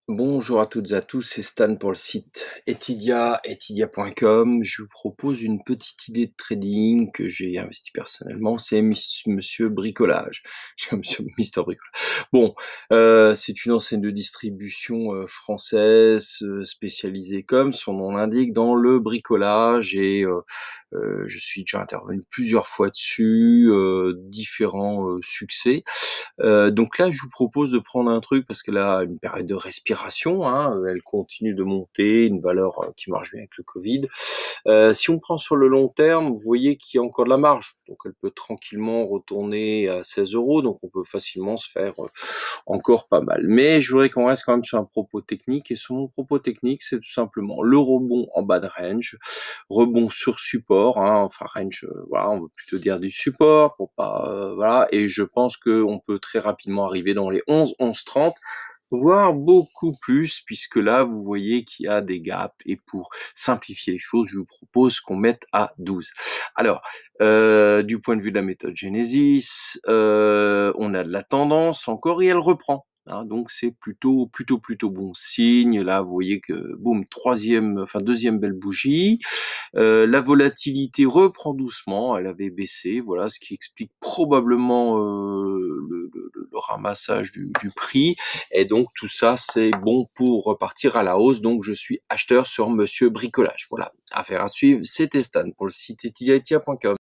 Bonjour à toutes et à tous, c'est Stan pour le site Etidia.com. Je vous propose une petite idée de trading que j'ai investi personnellement, c'est Monsieur Bricolage. Monsieur Mister Bricolage. Bon, c'est une enseigne de distribution française spécialisée, comme son nom l'indique, dans le bricolage et je suis déjà intervenu plusieurs fois dessus, différents succès. Donc là, je vous propose de prendre un truc parce qu'elle a une période de respiration, hein, elle continue de monter, une valeur qui marche bien avec le Covid. Si on prend sur le long terme, vous voyez qu'il y a encore de la marge, donc elle peut tranquillement retourner à 16 €, donc on peut facilement se faire encore pas mal. Mais je voudrais qu'on reste quand même sur un propos technique, et sur mon propos technique, c'est tout simplement le rebond en bas de range, rebond sur support, hein, enfin range, voilà, on veut plutôt dire du support pour pas, voilà, et je pense que on peut très rapidement arriver dans les 11-11,30, voire beaucoup plus, puisque là vous voyez qu'il y a des gaps, et pour simplifier les choses, je vous propose qu'on mette à 12. Alors, du point de vue de la méthode Genesis, on a de la tendance encore et elle reprend. Hein, donc c'est plutôt bon signe. Là, vous voyez que boum, deuxième belle bougie. La volatilité reprend doucement, elle avait baissé, voilà, ce qui explique probablement le ramassage du prix. Et donc tout ça, c'est bon pour repartir à la hausse. Donc je suis acheteur sur Monsieur Bricolage. Voilà, affaire à suivre. C'était Stan pour le site etidia.com.